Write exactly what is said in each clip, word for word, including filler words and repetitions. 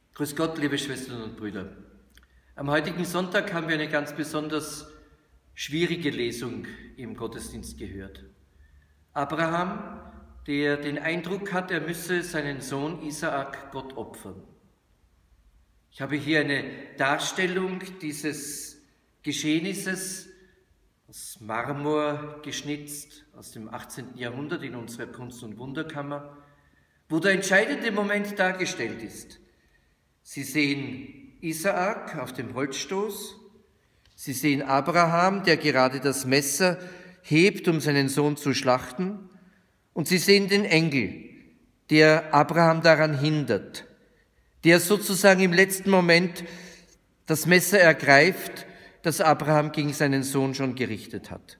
Grüß Gott, liebe Schwestern und Brüder. Am heutigen Sonntag haben wir eine ganz besonders schwierige Lesung im Gottesdienst gehört. Abraham, der den Eindruck hat, er müsse seinen Sohn Isaak Gott opfern. Ich habe hier eine Darstellung dieses Geschehnisses aus Marmor geschnitzt, aus dem achtzehnten Jahrhundert in unserer Kunst- und Wunderkammer, wo der entscheidende Moment dargestellt ist. Sie sehen Isaak auf dem Holzstoß, Sie sehen Abraham, der gerade das Messer hebt, um seinen Sohn zu schlachten, und Sie sehen den Engel, der Abraham daran hindert, der sozusagen im letzten Moment das Messer ergreift, das Abraham gegen seinen Sohn schon gerichtet hat.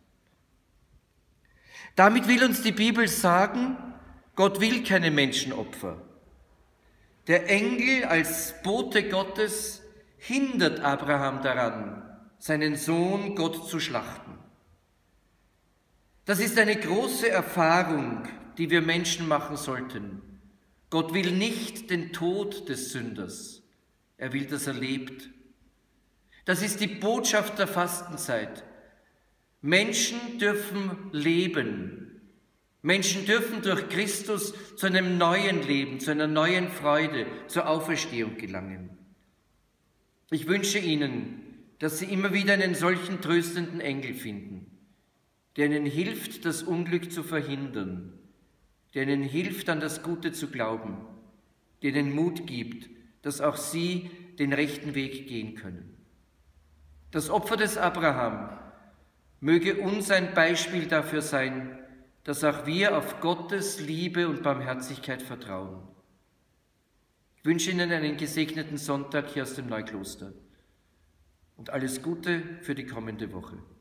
Damit will uns die Bibel sagen, Gott will keine Menschenopfer. Der Engel als Bote Gottes hindert Abraham daran, seinen Sohn Gott zu schlachten. Das ist eine große Erfahrung, die wir Menschen machen sollten. Gott will nicht den Tod des Sünders, er will, dass er lebt. Das ist die Botschaft der Fastenzeit. Menschen dürfen leben. Menschen dürfen durch Christus zu einem neuen Leben, zu einer neuen Freude, zur Auferstehung gelangen. Ich wünsche Ihnen, dass Sie immer wieder einen solchen tröstenden Engel finden, der Ihnen hilft, das Unglück zu verhindern, der Ihnen hilft, an das Gute zu glauben, der Ihnen Mut gibt, dass auch Sie den rechten Weg gehen können. Das Opfer des Abraham möge uns ein Beispiel dafür sein, dass auch wir auf Gottes Liebe und Barmherzigkeit vertrauen. Ich wünsche Ihnen einen gesegneten Sonntag hier aus dem Neukloster und alles Gute für die kommende Woche.